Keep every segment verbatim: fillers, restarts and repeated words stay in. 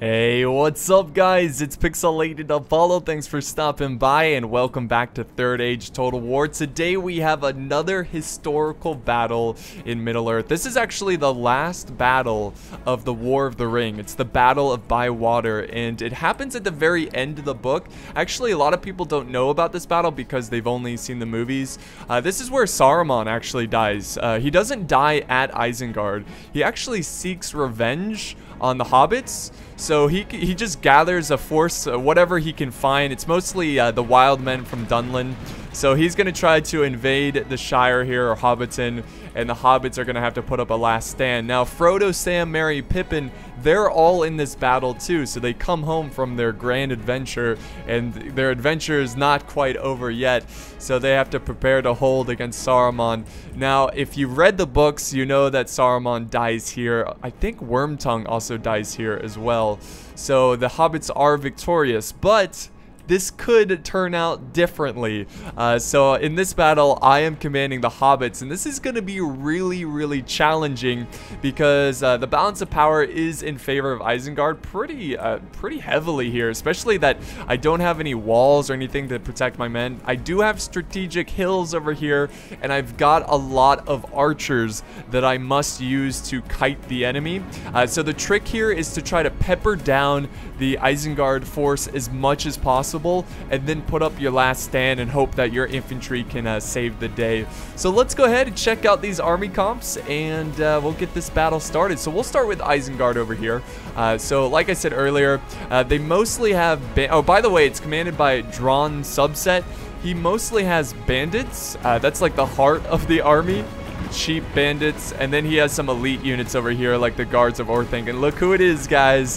Hey, what's up guys? It's Pixelated Apollo. Thanks for stopping by and welcome back to Third Age Total War. Today we have another historical battle in Middle-earth. This is actually the last battle of the War of the Ring. It's the Battle of Bywater, and it happens at the very end of the book. Actually, a lot of people don't know about this battle because they've only seen the movies. Uh, this is where Saruman actually dies. Uh, he doesn't die at Isengard. He actually seeks revenge on the hobbits. So he, he just gathers a force, uh, whatever he can find. It's mostly uh, the wild men from Dunlin. So he's going to try to invade the Shire here, or Hobbiton, and the hobbits are going to have to put up a last stand. Now, Frodo, Sam, Merry, Pippin, they're all in this battle too. So they come home from their grand adventure, and their adventure is not quite over yet. So they have to prepare to hold against Saruman. Now, if you read the books, you know that Saruman dies here. I think Wormtongue also dies here as well. So the hobbits are victorious, but this could turn out differently. Uh, so in this battle, I am commanding the hobbits, and this is going to be really, really challenging because uh, the balance of power is in favor of Isengard pretty, uh, pretty heavily here, especially that I don't have any walls or anything to protect my men. I do have strategic hills over here, and I've got a lot of archers that I must use to kite the enemy. Uh, so the trick here is to try to pepper down the Isengard force as much as possible, and then put up your last stand and hope that your infantry can uh, save the day. So let's go ahead and check out these army comps, and uh, we'll get this battle started. So we'll start with Isengard over here. Uh, so like I said earlier, uh, they mostly have, oh, by the way, it's commanded by Drawn Subset. He mostly has bandits. Uh, that's like the heart of the army. Cheap bandits, and then he has some elite units over here like the guards of Orthanc. And look who it is, guys.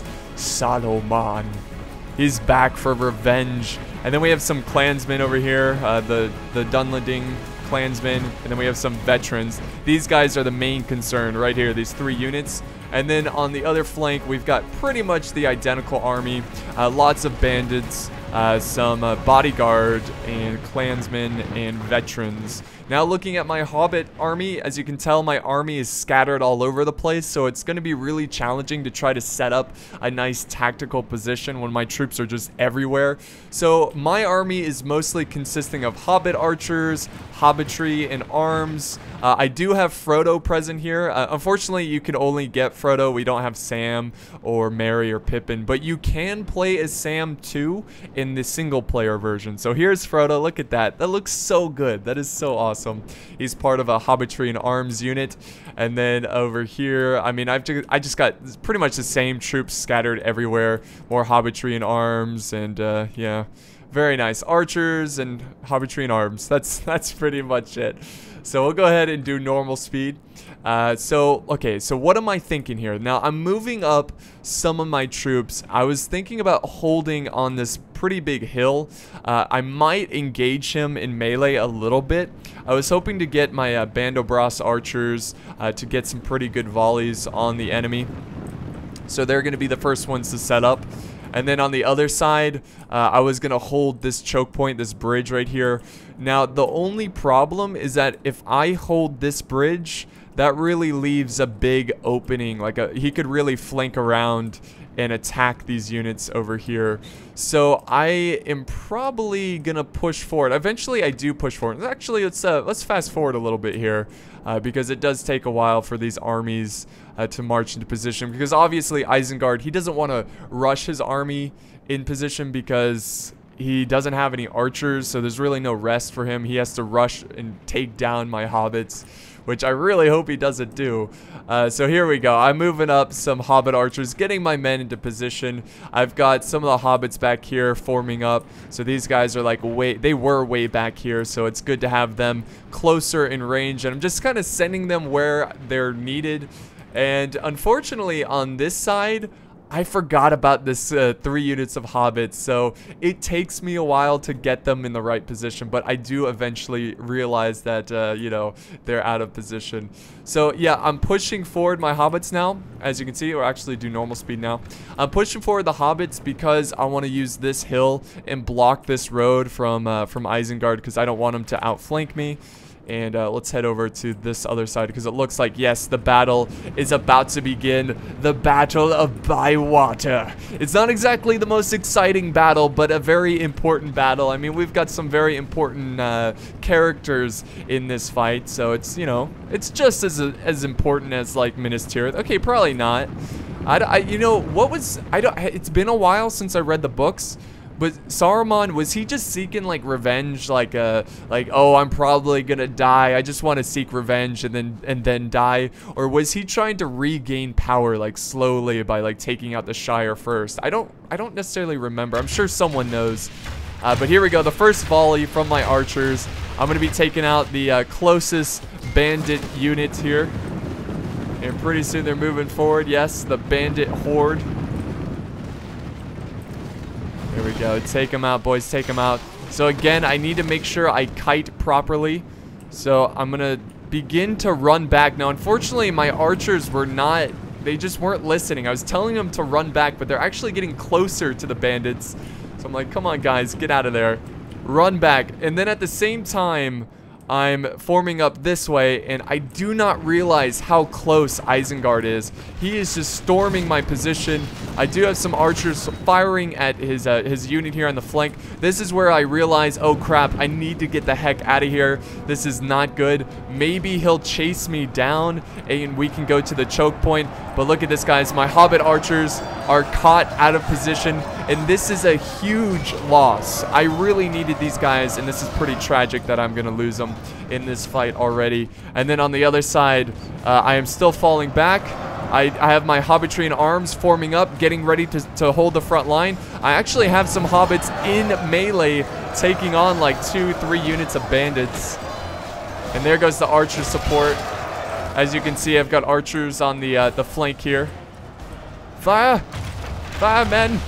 Saruman. He's back for revenge. And then we have some clansmen over here, uh, the, the Dunlending clansmen, and then we have some veterans. These guys are the main concern right here, these three units. And then on the other flank, we've got pretty much the identical army. Uh, lots of bandits, uh, some uh, bodyguard, and clansmen, and veterans. Now looking at my Hobbit army, as you can tell, my army is scattered all over the place, so it's going to be really challenging to try to set up a nice tactical position when my troops are just everywhere. So my army is mostly consisting of Hobbit archers, hobbitry, and arms. Uh, I do have Frodo present here. Uh, unfortunately, you can only get Frodo. We don't have Sam or Merry or Pippin, but you can play as Sam too in the single player version. So here's Frodo. Look at that. That looks so good. That is so awesome. He's part of a hobbitry and arms unit. And then over here, I mean, I've just, I just got pretty much the same troops scattered everywhere. More hobbitry and arms, and uh, yeah, very nice. Archers and hobbitry and arms. That's that's pretty much it. So we'll go ahead and do normal speed. Uh, so, okay, so what am I thinking here? Now, I'm moving up some of my troops. I was thinking about holding on this pretty big hill. Uh, I might engage him in melee a little bit. I was hoping to get my uh, Bandobras archers uh, to get some pretty good volleys on the enemy. So they're going to be the first ones to set up. And then on the other side, uh, I was going to hold this choke point, this bridge right here. Now, the only problem is that if I hold this bridge, that really leaves a big opening. Like a, he could really flank around and attack these units over here. So I am probably gonna push forward. Eventually I do push forward. Actually, let's uh, let's fast forward a little bit here, uh, because it does take a while for these armies uh, to march into position, because obviously Isengard, he doesn't want to rush his army in position because he doesn't have any archers, so there's really no rest for him. He has to rush and take down my hobbits, which I really hope he doesn't do. Uh, so here we go. I'm moving up some Hobbit archers, getting my men into position. I've got some of the Hobbits back here forming up. So these guys are like way, they were way back here, so it's good to have them closer in range. And I'm just kind of sending them where they're needed. And unfortunately on this side, I forgot about this uh, three units of hobbits, so it takes me a while to get them in the right position, but I do eventually realize that, uh, you know, they're out of position. So yeah, I'm pushing forward my hobbits now, as you can see, or actually do normal speed now. I'm pushing forward the hobbits because I want to use this hill and block this road from, uh, from Isengard, because I don't want them to outflank me. And uh, let's head over to this other side because it looks like, yes, the battle is about to begin. The Battle of Bywater. It's not exactly the most exciting battle, but a very important battle. I mean, we've got some very important uh, characters in this fight. So it's, you know, it's just as, as important as, like, Minas Tirith. Okay, probably not. I, I, you know, what was... I don't... It's been a while since I read the books. But Saruman, was he just seeking, like, revenge? Like, uh, like, oh, I'm probably gonna die. I just want to seek revenge and then and then die. Or was he trying to regain power, like, slowly by, like, taking out the Shire first? I don't, I don't necessarily remember. I'm sure someone knows. Uh, but here we go. The first volley from my archers. I'm gonna be taking out the uh, closest bandit unit here. And pretty soon they're moving forward. Yes, the bandit horde. There we go. Take them out, boys. Take them out. So again, I need to make sure I kite properly. So I'm going to begin to run back. Now, unfortunately, my archers were not... They just weren't listening. I was telling them to run back, but they're actually getting closer to the bandits. So I'm like, come on, guys. Get out of there. Run back. And then at the same time... I'm forming up this way, and I do not realize how close Isengard is. He is just storming my position. I do have some archers firing at his uh, his unit here on the flank. This is where I realize, oh crap, I need to get the heck out of here. This is not good. Maybe he'll chase me down, and we can go to the choke point. But look at this, guys. My Hobbit archers are caught out of position, and this is a huge loss. I really needed these guys, and this is pretty tragic that I'm going to lose them in this fight already. And then on the other side, uh, I am still falling back. I, I have my Hobbitrine arms forming up, getting ready to, to hold the front line. I actually have some hobbits in melee taking on like two, three units of bandits. And there goes the archer support. As you can see, I've got archers on the, uh, the flank here. Fire! Fire, men!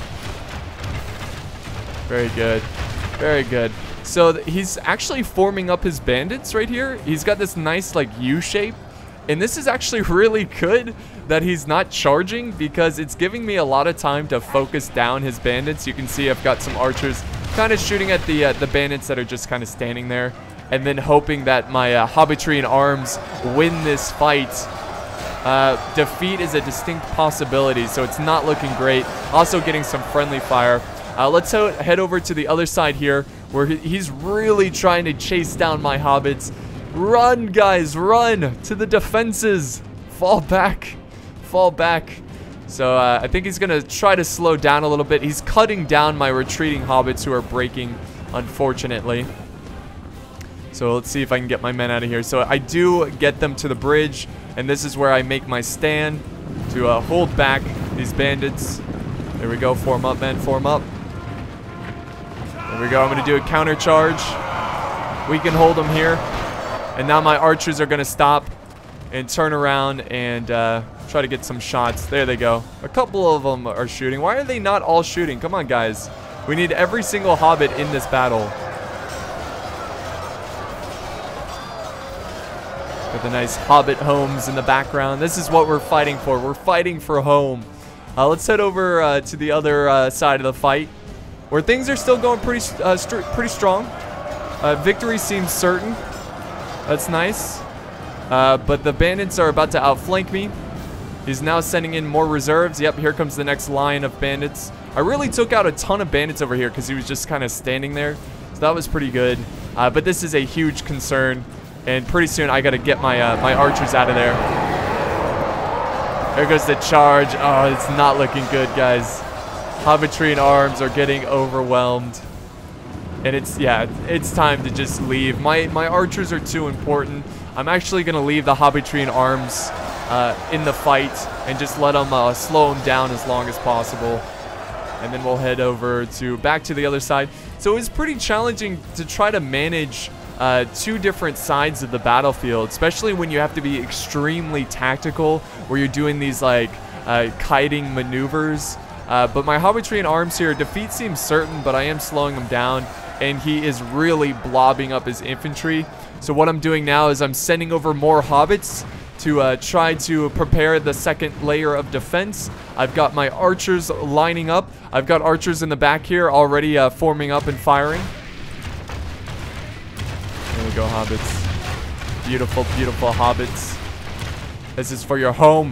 Very good. Very good. So he's actually forming up his bandits right here. He's got this nice like U shape. And this is actually really good that he's not charging because it's giving me a lot of time to focus down his bandits. You can see I've got some archers kind of shooting at the uh, the bandits that are just kind of standing there. And then hoping that my uh, Hobbitrine arms win this fight. Uh, defeat is a distinct possibility, so it's not looking great. Also getting some friendly fire. Uh, let's ho head over to the other side here, where he he's really trying to chase down my hobbits. Run, guys, run to the defenses. Fall back. Fall back. So uh, I think he's going to try to slow down a little bit. He's cutting down my retreating hobbits who are breaking, unfortunately. So let's see if I can get my men out of here. So I do get them to the bridge, and this is where I make my stand to uh, hold back these bandits. There we go. Form up, men. Form up. There we go. I'm going to do a counter charge. We can hold them here. And now my archers are going to stop and turn around and uh, try to get some shots. There they go. A couple of them are shooting. Why are they not all shooting? Come on, guys. We need every single hobbit in this battle. Got the nice hobbit homes in the background. This is what we're fighting for. We're fighting for home. Uh, let's head over uh, to the other uh, side of the fight, where things are still going pretty, uh, st pretty strong. Uh, victory seems certain. That's nice. Uh, but the bandits are about to outflank me. He's now sending in more reserves. Yep, here comes the next line of bandits. I really took out a ton of bandits over here because he was just kind of standing there. So that was pretty good. Uh, but this is a huge concern. And pretty soon I got to get my, uh, my archers out of there. There goes the charge. Oh, it's not looking good, guys. Hobbitrine arms are getting overwhelmed. And it's, yeah, it's time to just leave. My, my archers are too important. I'm actually going to leave the Hobbitrine arms uh, in the fight and just let them uh, slow them down as long as possible. And then we'll head over to back to the other side. So it's pretty challenging to try to manage uh, two different sides of the battlefield, especially when you have to be extremely tactical, where you're doing these like uh, kiting maneuvers. Uh, but my Hobbitrine arms here, defeat seems certain, but I am slowing him down. And he is really blobbing up his infantry. So what I'm doing now is I'm sending over more hobbits to uh, try to prepare the second layer of defense. I've got my archers lining up. I've got archers in the back here already uh, forming up and firing. There we go, hobbits. beautiful, beautiful hobbits. This is for your home.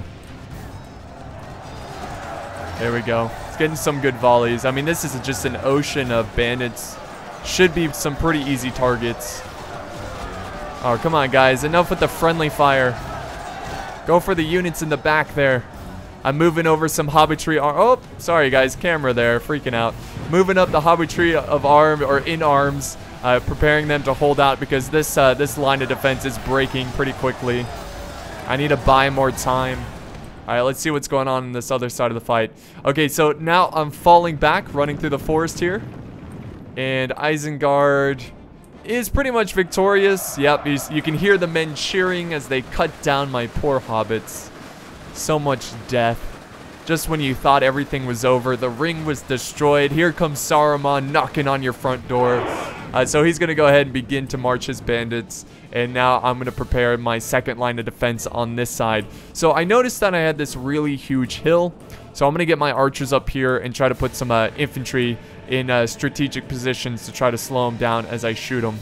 There we go. It's getting some good volleys. I mean, this is just an ocean of bandits. Should be some pretty easy targets. Oh, come on, guys. Enough with the friendly fire. Go for the units in the back there. I'm moving over some hobbitry. Oh, sorry, guys. Camera there. Freaking out. Moving up the hobbitry of arm or in arms. Uh, preparing them to hold out because this, uh, this line of defense is breaking pretty quickly. I need to buy more time. All right, let's see what's going on in this other side of the fight. Okay, so now I'm falling back, running through the forest here. And Isengard is pretty much victorious. Yep, he's, you can hear the men cheering as they cut down my poor hobbits. So much death. Just when you thought everything was over, the ring was destroyed. Here comes Saruman knocking on your front door. Uh, so he's going to go ahead and begin to march his bandits. And now I'm going to prepare my second line of defense on this side. So I noticed that I had this really huge hill. So I'm going to get my archers up here and try to put some uh, infantry in uh, strategic positions to try to slow them down as I shoot them.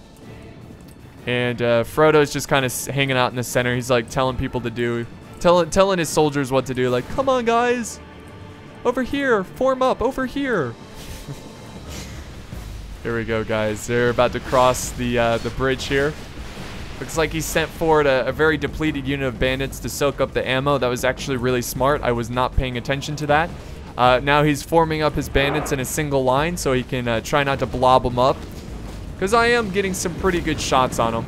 And uh, Frodo's just kind of hanging out in the center. He's like telling people to do, tell, telling his soldiers what to do. Like, come on, guys. Over here. Form up. Over here. Here we go, guys. They're about to cross the uh, the bridge here. Looks like he sent forward a, a very depleted unit of bandits to soak up the ammo. That was actually really smart. I was not paying attention to that. Uh, now he's forming up his bandits in a single line so he can uh, try not to blob them up. Because I am getting some pretty good shots on them.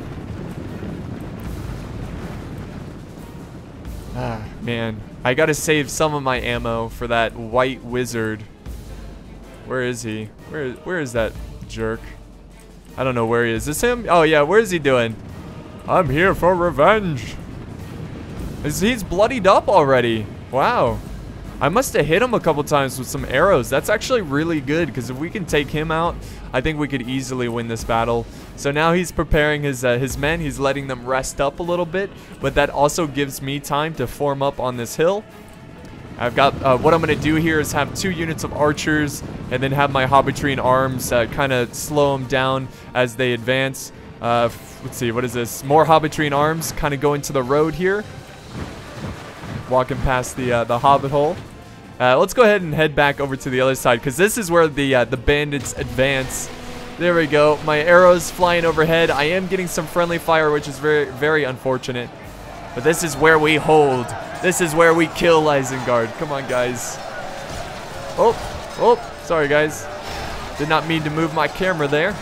Ah, man. I gotta save some of my ammo for that white wizard. Where is he? Where, where is that jerk? I don't know where he is. Is this him? Oh, yeah. Where is he doing? I'm here for revenge. Is he's bloodied up already? Wow. I must have hit him a couple times with some arrows. That's actually really good because if we can take him out, I think we could easily win this battle. So now he's preparing his uh, his men. He's letting them rest up a little bit, but that also gives me time to form up on this hill. I've got, uh, what I'm going to do here is have two units of archers and then have my hobbitry and arms uh, kind of slow them down as they advance. Uh, let's see, what is this? More hobbitry and arms kind of go into the road here. Walking past the uh, the hobbit hole. Uh, let's go ahead and head back over to the other side because this is where the uh, the bandits advance. There we go. My arrows flying overhead. I am getting some friendly fire, which is very, very unfortunate. But this is where we hold. This is where we kill Isengard. Come on, guys. Oh, oh, sorry, guys. Did not mean to move my camera there.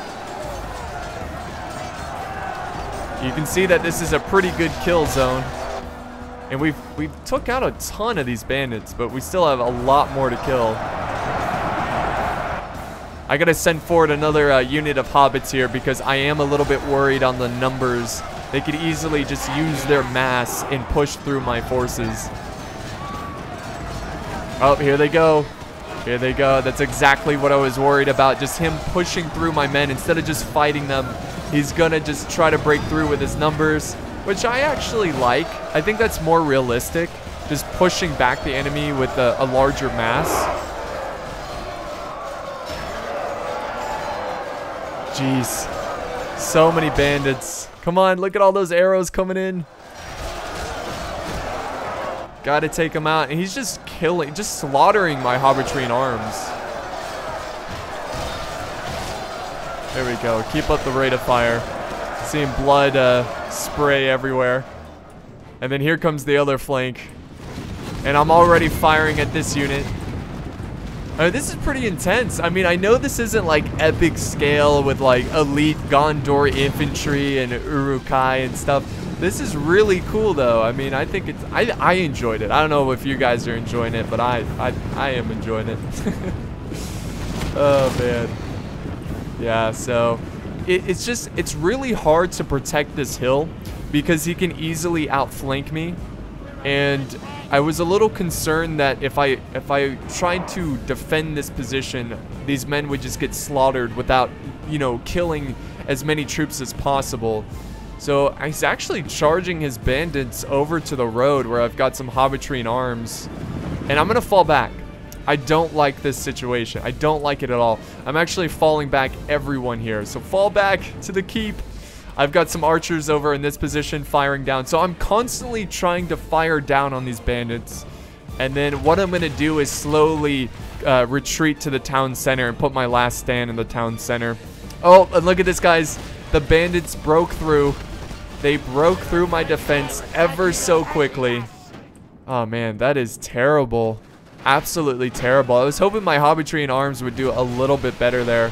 You can see that this is a pretty good kill zone. And we've, we've took out a ton of these bandits, but we still have a lot more to kill. I gotta send forward another uh, unit of hobbits here because I am a little bit worried on the numbers. They could easily just use their mass and push through my forces. Oh, here they go. Here they go. That's exactly what I was worried about. Just him pushing through my men instead of just fighting them. He's gonna just try to break through with his numbers, which I actually like. I think that's more realistic. Just pushing back the enemy with a, a larger mass. Jeez. So many bandits. Come on, look at all those arrows coming in. Gotta take him out. And he's just killing, just slaughtering my hobbitry and arms. There we go. Keep up the rate of fire. Seeing blood uh, spray everywhere. And then here comes the other flank. And I'm already firing at this unit. Uh, this is pretty intense. I mean, I know this isn't like epic scale with like elite Gondor infantry and Uruk-hai and stuff. This is really cool though. I mean, I think it's, I, I enjoyed it. I don't know if you guys are enjoying it, but I, I, I am enjoying it. Oh man. Yeah, so it, it's just, it's really hard to protect this hill because he can easily outflank me. And I was a little concerned that if I if I tried to defend this position, these men would just get slaughtered without, you know, killing as many troops as possible. So he's actually charging his bandits over to the road where I've got some hobbitry and arms. And I'm going to fall back. I don't like this situation. I don't like it at all. I'm actually falling back everyone here. So fall back to the keep. I've got some archers over in this position firing down. So I'm constantly trying to fire down on these bandits. And then what I'm going to do is slowly uh, retreat to the town center and put my last stand in the town center. Oh, and look at this, guys. The bandits broke through. They broke through my defense ever so quickly. Oh, man, that is terrible. Absolutely terrible. I was hoping my Hobbytree arms would do a little bit better there.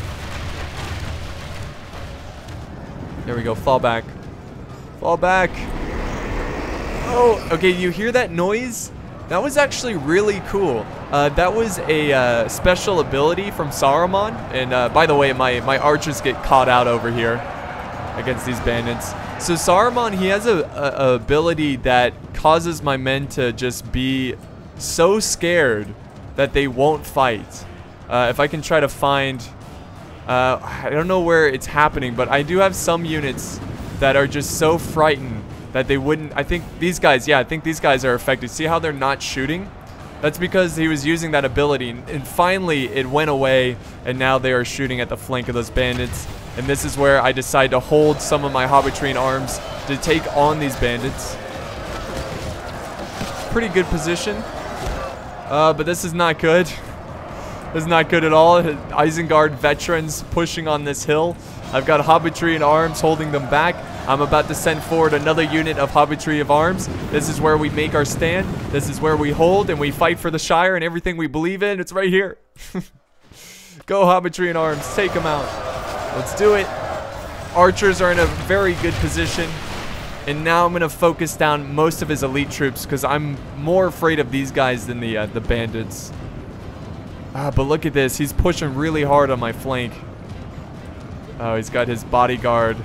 There we go. Fall back. Fall back. Oh, okay. You hear that noise? That was actually really cool. Uh, that was a uh, special ability from Saruman. And uh, by the way, my, my archers get caught out over here against these bandits. So Saruman, he has a, a, a ability that causes my men to just be so scared that they won't fight. Uh, if I can try to find... Uh, I don't know where it's happening, but I do have some units that are just so frightened that they wouldn't... I think these guys, yeah, I think these guys are affected. See how they're not shooting? That's because he was using that ability. And finally, it went away, and now they are shooting at the flank of those bandits. And this is where I decide to hold some of my Hobbytree arms to take on these bandits. Pretty good position. Uh, but this is not good. This is not good at all. Isengard veterans pushing on this hill. I've got Hobbytree arms holding them back. I'm about to send forward another unit of Hobbytree of arms. This is where we make our stand. This is where we hold and we fight for the Shire and everything we believe in. It's right here. Go Hobbytree arms. Take them out. Let's do it. Archers are in a very good position. And now I'm going to focus down most of his elite troops because I'm more afraid of these guys than the, uh, the bandits. Ah, but look at this. He's pushing really hard on my flank. Oh, he's got his bodyguard.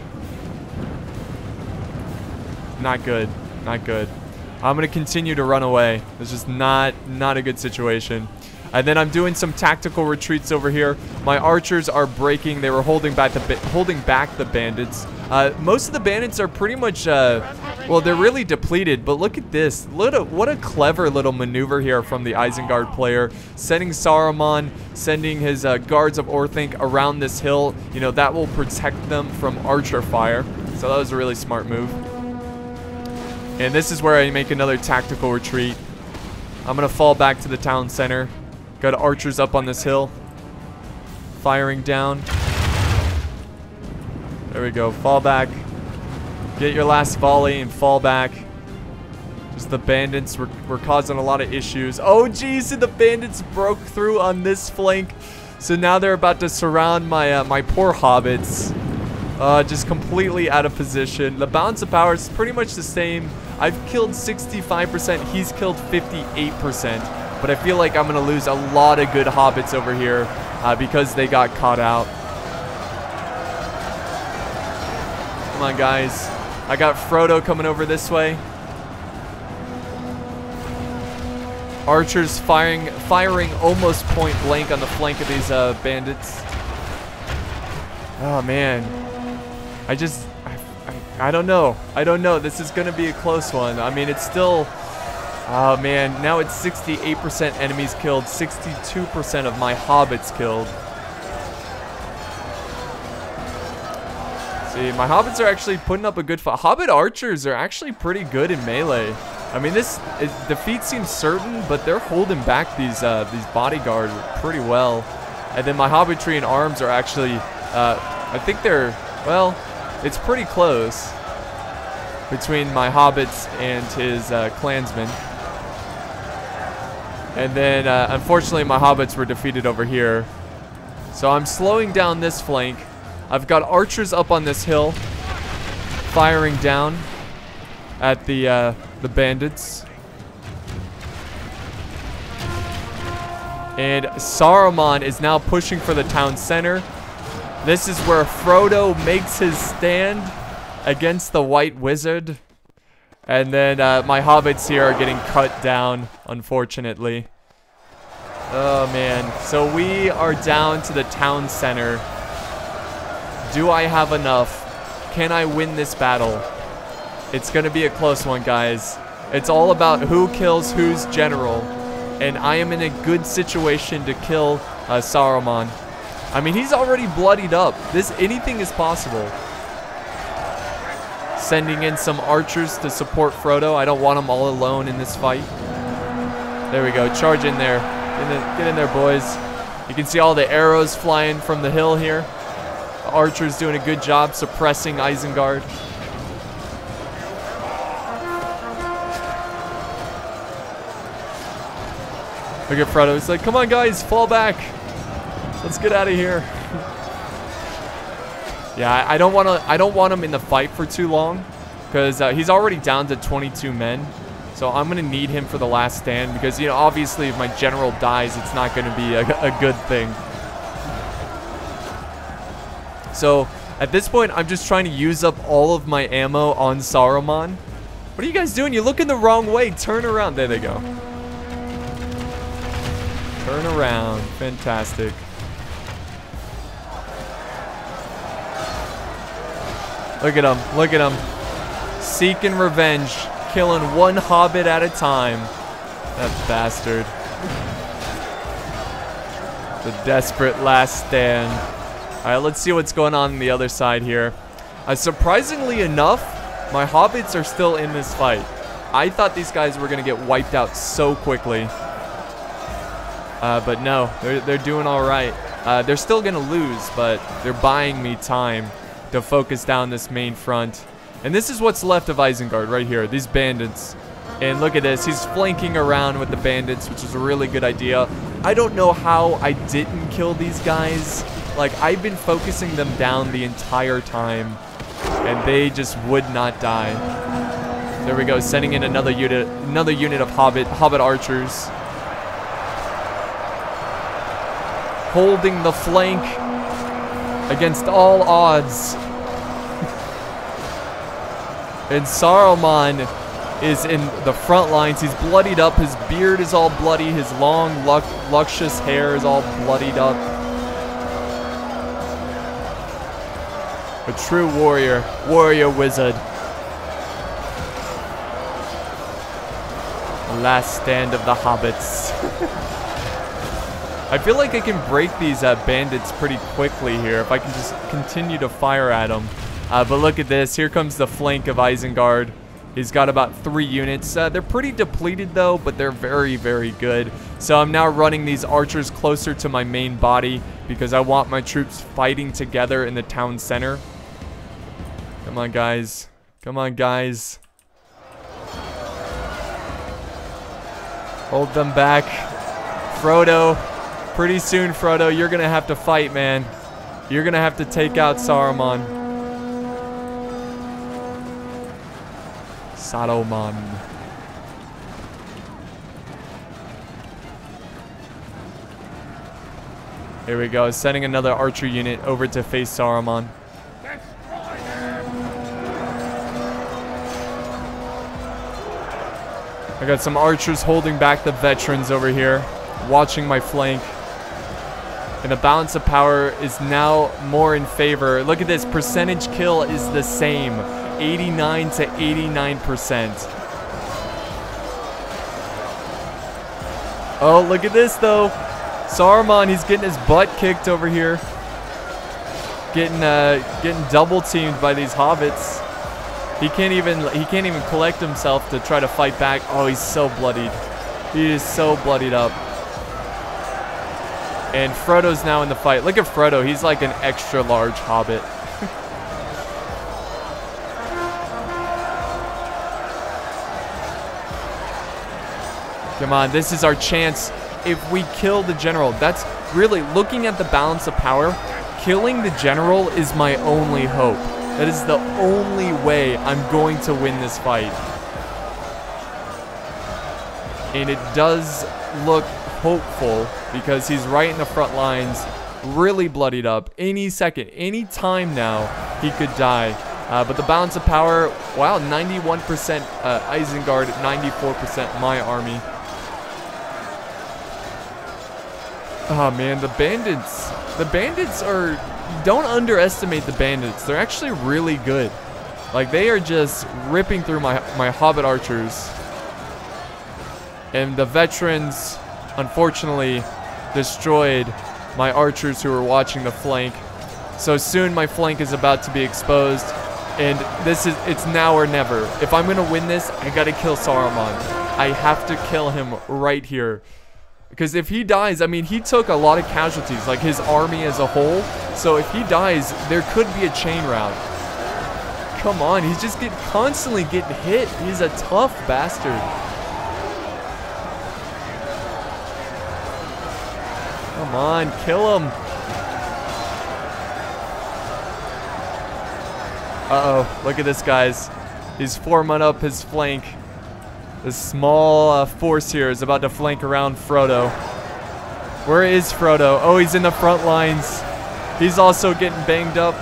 Not good. Not good. I'm going to continue to run away. It's just not, not a good situation. And then I'm doing some tactical retreats over here. My archers are breaking. They were holding back the holding back the bandits. Uh, most of the bandits are pretty much, uh, well, they're really depleted. But look at this. What a, what a clever little maneuver here from the Isengard player. Sending Saruman, sending his uh, guards of Orthanc around this hill. You know, that will protect them from archer fire. So that was a really smart move. And this is where I make another tactical retreat. I'm going to fall back to the town center. Got archers up on this hill. Firing down. There we go. Fall back. Get your last volley and fall back. Just the bandits were, were causing a lot of issues. Oh, geez. The bandits broke through on this flank. So now they're about to surround my, uh, my poor hobbits. Uh, just completely out of position. The balance of power is pretty much the same. I've killed sixty-five percent. He's killed fifty-eight percent. But I feel like I'm going to lose a lot of good hobbits over here uh, because they got caught out. Come on, guys. I got Frodo coming over this way. Archers firing firing almost point blank on the flank of these uh, bandits. Oh, man. I just... I, I, I don't know. I don't know. This is going to be a close one. I mean, it's still... Oh, man. Now it's sixty-eight percent enemies killed. sixty-two percent of my hobbits killed. See, my hobbits are actually putting up a good fight. Hobbit archers are actually pretty good in melee. I mean, this is, defeat seems certain, but they're holding back these uh, these bodyguards pretty well. And then my Hobbytree and arms are actually, uh, I think they're, well, it's pretty close between my hobbits and his uh, clansmen. And then, uh, unfortunately, my hobbits were defeated over here. So I'm slowing down this flank. I've got archers up on this hill, firing down at the uh, the bandits. And Saruman is now pushing for the town center. This is where Frodo makes his stand against the White Wizard. And then uh, my hobbits here are getting cut down, unfortunately. Oh, man. So we are down to the town center. Do I have enough? Can I win this battle? It's going to be a close one, guys. It's all about who kills whose general. And I am in a good situation to kill uh, Saruman. I mean, he's already bloodied up. This, anything is possible. Sending in some archers to support Frodo. I don't want him all alone in this fight. There we go. Charge in there. Get in, get in there, boys. You can see all the arrows flying from the hill here. The archers doing a good job suppressing Isengard. Look at Frodo. He's like, come on, guys. Fall back. Let's get out of here. Yeah, I don't want to. I don't want him in the fight for too long, because uh, he's already down to twenty-two men. So I'm gonna need him for the last stand, because you know, obviously, if my general dies, it's not gonna be a, a good thing. So at this point, I'm just trying to use up all of my ammo on Saruman. What are you guys doing? You're looking the wrong way. Turn around. There they go. Turn around. Fantastic. Look at him. Look at him. Seeking revenge. Killing one hobbit at a time. That bastard. The desperate last stand. Alright, let's see what's going on on the other side here. Uh, surprisingly enough, my hobbits are still in this fight. I thought these guys were going to get wiped out so quickly. Uh, but no, they're, they're doing alright. Uh, they're still going to lose, but they're buying me time to focus down this main front. And this is what's left of Isengard right here, these bandits. And look at this, he's flanking around with the bandits, which is a really good idea. I don't know how I didn't kill these guys. Like, I've been focusing them down the entire time, and they just would not die. There we go, sending in another unit, another unit of Hobbit, Hobbit archers. Holding the flank against all odds. And Saruman is in the front lines. He's bloodied up. His beard is all bloody. His long, luxurious hair is all bloodied up. A true warrior. Warrior wizard. The last stand of the hobbits. I feel like I can break these uh, bandits pretty quickly here if I can just continue to fire at them. Uh, but look at this. Here comes the flank of Isengard. He's got about three units. Uh, they're pretty depleted though, but they're very, very good. So I'm now running these archers closer to my main body because I want my troops fighting together in the town center. Come on, guys. Come on, guys. Hold them back. Frodo. Pretty soon, Frodo, you're going to have to fight, man. You're going to have to take out Saruman. Saruman. Here we go. Sending another archer unit over to face Saruman. I got some archers holding back the veterans over here, watching my flank. And the balance of power is now more in favor. Look at this. Percentage kill is the same. eighty-nine to eighty-nine percent. Oh, look at this, though. Saruman, he's getting his butt kicked over here. Getting uh, getting double teamed by these hobbits. He can't even he can't even collect himself to try to fight back. Oh, he's so bloodied. He is so bloodied up. And Frodo's now in the fight. Look at Frodo. He's like an extra large hobbit. Come on, this is our chance. If we kill the general, that's really, looking at the balance of power, killing the general is my only hope. That is the only way I'm going to win this fight. And it does look hopeful because he's right in the front lines, really bloodied up. Any second, any time now, he could die. Uh, but the balance of power, wow, ninety-one percent uh, Isengard, ninety-four percent my army. Oh man, the bandits. The bandits are, don't underestimate the bandits. They're actually really good. Like, they are just ripping through my, my hobbit archers. And the veterans, unfortunately, destroyed my archers who were watching the flank. So soon my flank is about to be exposed. And this is, it's now or never. If I'm gonna win this, I gotta kill Saruman. I have to kill him right here. Because if he dies, I mean, he took a lot of casualties, like his army as a whole. So if he dies, there could be a chain rout. Come on, he's just get, constantly getting hit. He's a tough bastard. Come on, kill him. Uh-oh, look at this, guys. He's forming up his flank. This small uh, force here is about to flank around Frodo. Where is Frodo? Oh, he's in the front lines. He's also getting banged up.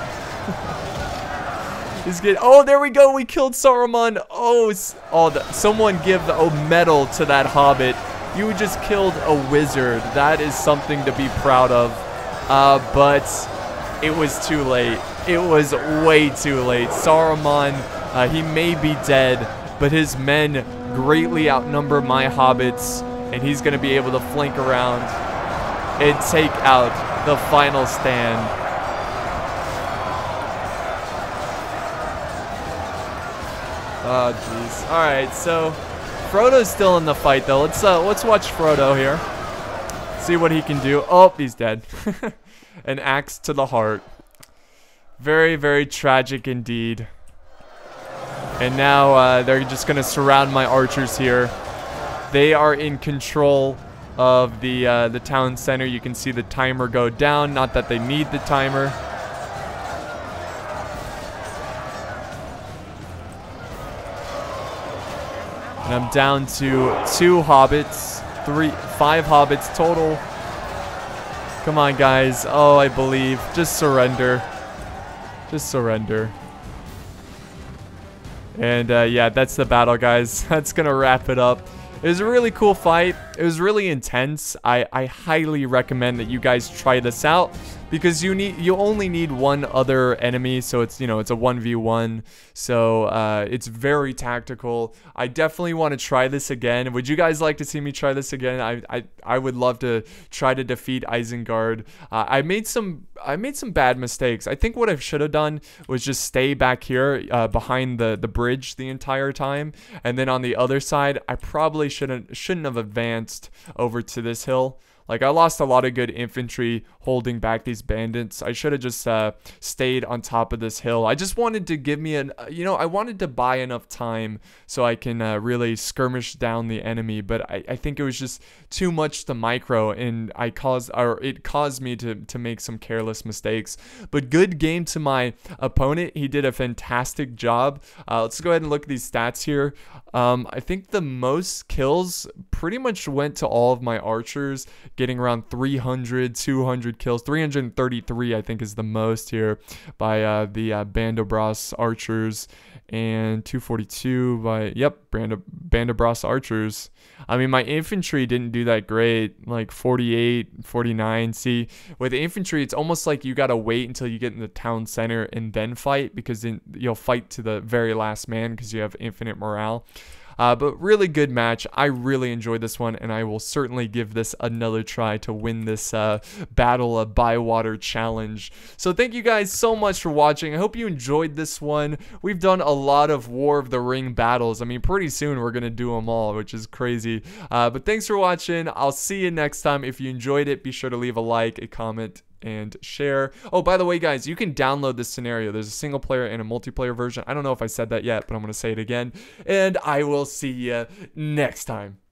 He's getting... Oh, there we go. We killed Saruman. Oh, oh the, someone give a medal to that hobbit. You just killed a wizard. That is something to be proud of. Uh, but it was too late. It was way too late. Saruman, uh, he may be dead, but his men greatly outnumber my hobbits, and he's going to be able to flank around and take out the final stand. Oh, jeez. All right, so Frodo's still in the fight, though. Let's uh, let's watch Frodo here. See what he can do. Oh, he's dead. An axe to the heart. Very, very tragic indeed. And now uh, they're just going to surround my archers here. They are in control of the uh, the town center. You can see the timer go down. Not that they need the timer. And I'm down to two hobbits. Three, five hobbits total. Come on, guys. Oh, I believe. Just surrender. Just surrender. And uh, yeah, that's the battle, guys. That's gonna wrap it up. It was a really cool fight. It was really intense. I, I highly recommend that you guys try this out, because you need you only need one other enemy, so it's, you know, it's a one v one. So uh, it's very tactical. I definitely want to try this again. Would you guys like to see me try this again? I I, I would love to try to defeat Isengard. Uh, I made some I made some bad mistakes. I think what I should have done was just stay back here uh, behind the the bridge the entire time, and then on the other side, I probably shouldn't shouldn't have advanced over to this hill. Like, I lost a lot of good infantry holding back these bandits. I should have just uh, stayed on top of this hill. I just wanted to give me an, you know, I wanted to buy enough time so I can uh, really skirmish down the enemy. But I, I think it was just too much to micro, and I caused, or it caused me to, to make some careless mistakes. But good game to my opponent. He did a fantastic job. Uh, let's go ahead and look at these stats here. Um, I think the most kills pretty much went to all of my archers, getting around three hundred, two hundred kills. three hundred thirty-three, I think, is the most here by uh, the uh, Bandobras archers, and two forty-two by, yep, Band Bandobras archers. I mean, my infantry didn't do that great, like forty-eight, forty-nine. See, with infantry, it's almost like you gotta wait until you get in the town center and then fight, because then you'll fight to the very last man because you have infinite morale. Uh, but really good match. I really enjoyed this one, and I will certainly give this another try to win this uh, Battle of Bywater challenge. So thank you guys so much for watching. I hope you enjoyed this one. We've done a lot of War of the Ring battles. I mean, pretty soon we're going to do them all, which is crazy. Uh, but thanks for watching. I'll see you next time. If you enjoyed it, be sure to leave a like, a comment, and share. Oh, by the way, guys, you can download this scenario. There's a single player and a multiplayer version. I don't know if I said that yet, but I'm going to say it again. And I will see you next time.